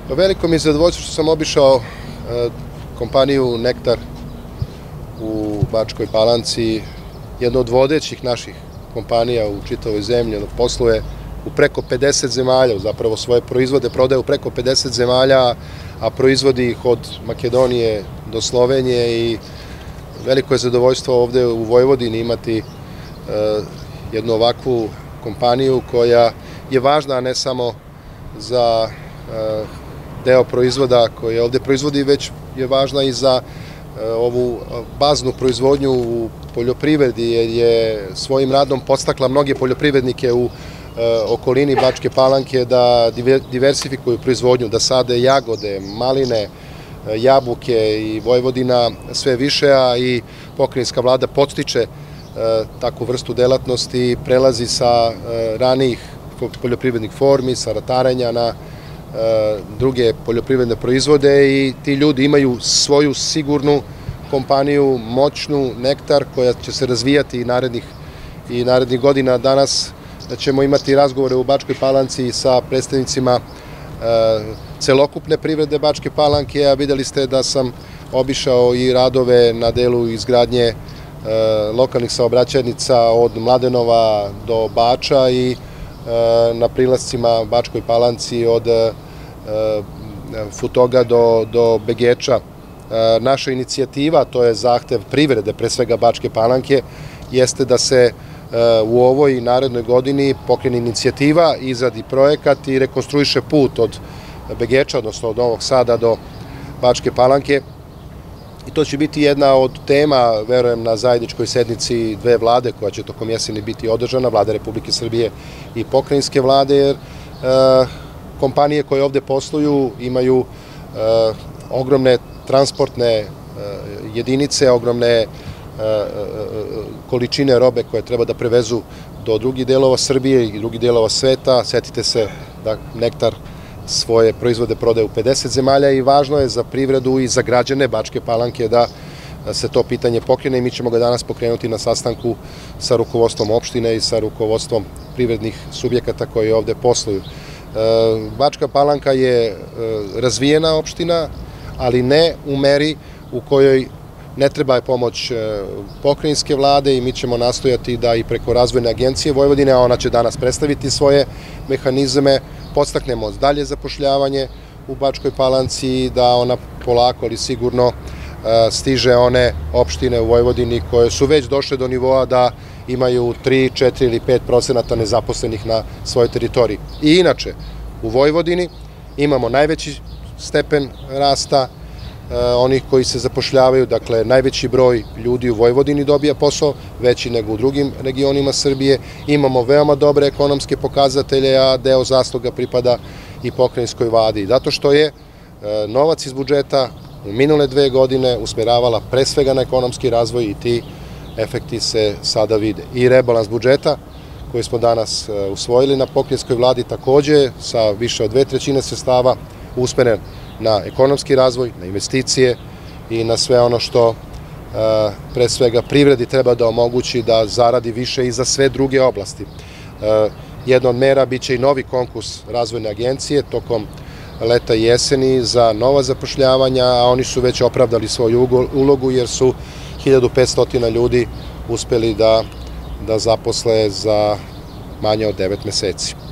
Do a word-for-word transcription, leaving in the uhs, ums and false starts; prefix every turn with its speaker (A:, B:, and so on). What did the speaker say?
A: Veliko mi je zadovoljstvo što sam obišao kompaniju Nektar u Bačkoj Palanci, jedna od vodećih naših kompanija u čitavoj zemlji, posluje u preko pedeset zemalja, zapravo svoje proizvode prodaje u preko pedeset zemalja, a proizvodi ih od Makedonije do Slovenije i veliko je zadovoljstvo ovde u Vojvodini imati jednu ovakvu kompaniju koja je važna ne samo za deo proizvoda koje ovde proizvodi, već je važna i za ovu baznu proizvodnju u poljoprivredi, jer je svojim radom podstakla mnoge poljoprivrednike u okolini Bačke Palanke da diversifikuju proizvodnju, da sade jagode, maline, jabuke i Vojvodina sve više, a i pokrajinska vlada podstiče takvu vrstu delatnosti i prelazi sa ranijih poljoprivrednih formi, sa ratarenja na druge poljoprivredne proizvode i ti ljudi imaju svoju sigurnu kompaniju, moćnu Nektar, koja će se razvijati i narednih, i narednih godina. Danas ćemo imati razgovore u Bačkoj Palanci sa predstavnicima celokupne privrede Bačke Palanke, a videli ste da sam obišao i radove na delu izgradnje lokalnih saobraćajnica od Mladenova do Bača i na prilascima Bačkoj Palanci od Futoga do, do Begeča. Naša inicijativa, to je zahtev privrede, pre svega Bačke Palanke, jeste da se u ovoj narednoj godini pokrene inicijativa, izradi projekat i rekonstruiše put od Begeča, odnosno od Novog Sada do Bačke Palanke. I to će biti jedna od tema, verujem, na zajedničkoj sednici dve vlade koja će tokom jeseni biti održana, vlade Republike Srbije i pokrajinske vlade, jer kompanije koje ovde posluju imaju ogromne transportne jedinice, ogromne količine robe koje treba da prevezu do drugih delova Srbije i drugih delova sveta. Setite se da Nektar svoje proizvode prodaje u pedeset zemalja i važno je za privredu i za građane Bačke Palanke da se to pitanje pokrene i mi ćemo ga danas pokrenuti na sastanku sa rukovodstvom opštine i sa rukovodstvom privrednih subjekata koji ovde posluju. Bačka Palanka je razvijena opština, ali ne u meri u kojoj ne treba pomoć pokrajinske vlade i mi ćemo nastojati da i preko Razvojne agencije Vojvodine, a ona će danas predstaviti svoje mehanizme, podstaknemo dalje zapošljavanje u Bačkoj Palanci i da ona polako ali sigurno stiže one opštine u Vojvodini koje su već došle do nivoa da imaju tri, četiri ili pet procenata nezaposlenih na svojoj teritoriji. I inače, u Vojvodini imamo najveći stepen rasta onih koji se zapošljavaju, dakle najveći broj ljudi u Vojvodini dobija posao, veći nego u drugim regionima Srbije. Imamo veoma dobre ekonomske pokazatelje, a deo zasluga pripada i pokrajinskoj vladi. Zato što je novac iz budžeta u minule dve godine usmeravala pre svega na ekonomski razvoj i ti efekti se sada vide. I rebalans budžeta koji smo danas usvojili na pokrajinskoj vladi takođe sa više od dve trećine sredstava usmeren na ekonomski razvoj, na investicije i na sve ono što pre svega privredi treba da omogući da zaradi više i za sve druge oblasti. Jedna od mera biće i novi konkurs Razvojne agencije tokom leta i jeseni za nova zapošljavanja, a oni su već opravdali svoju ulogu jer su hiljadu petsto ljudi uspeli da, da zaposle za manje od devet meseci.